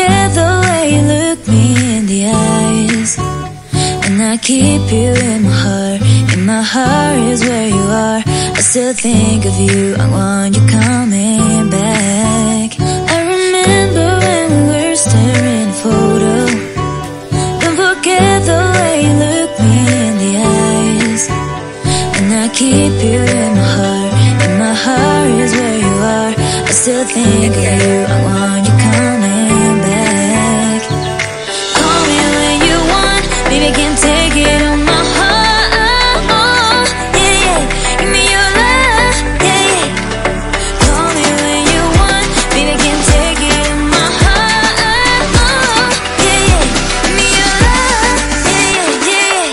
forget the way you look me in the eyes. And I keep you in my heart. In my heart is where you are. I still think of you. I want you coming back. I remember when we were staring at a photo. Don't forget the way you look me in the eyes. And I keep you in my heart. In my heart is where you are. I still think of you. I want you coming back. Call me when you want. Baby, I can't take it on my heart. Yeah, yeah. Give me your love. Yeah, yeah. Call me when you want. Baby, I can't take it on my heart. Yeah, yeah. Give me your love. Yeah, yeah,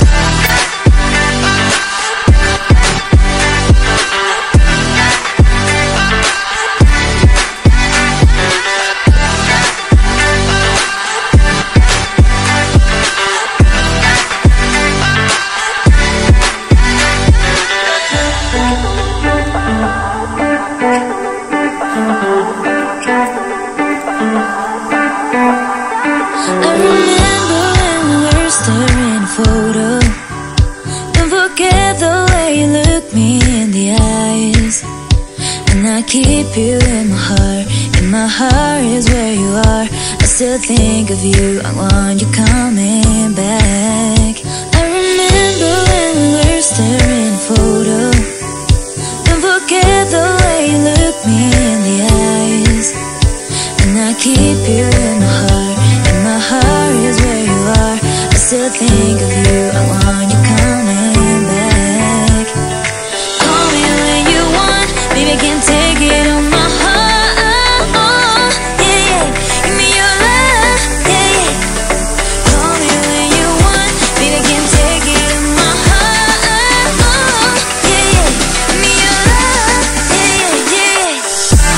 I remember when we were staring at a photo. Don't forget the way you look me in the eyes. And I keep you in my heart. In my heart is where you are. I still think of you. I want you coming back. I remember when we were staring at a photo. Don't forget the way you look me in the eyes. And I keep you in my heart. In my heart is where you are. I still think of you. I want you coming back. Call me when you want. Baby, I can't take it on my heart. Yeah, yeah. Give me your love. Yeah, yeah. Call me when you want. Baby, I can't take it on my heart. Yeah, yeah. Give me your love. Yeah, yeah, yeah.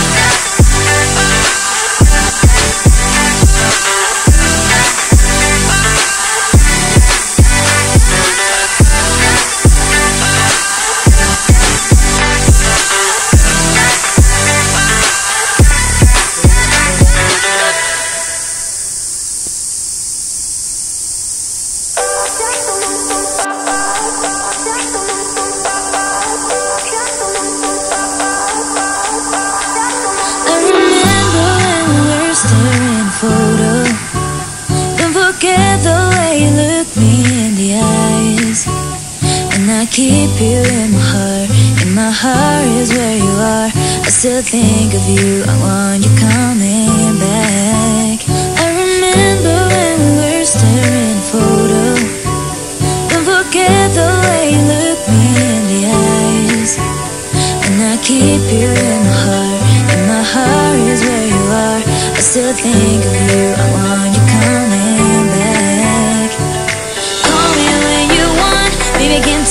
I remember when we were staring at a photo. Don't forget the way you look me in the eyes. And I keep you in my heart. In my heart is where you are. I still think of you. I want you coming back. I remember when we were staring at a photo. Don't forget the way you look me in the eyes. And I keep you in my heart. In my heart is where you are. I still think of you. I want you coming back. Call me when you want. Baby, I can't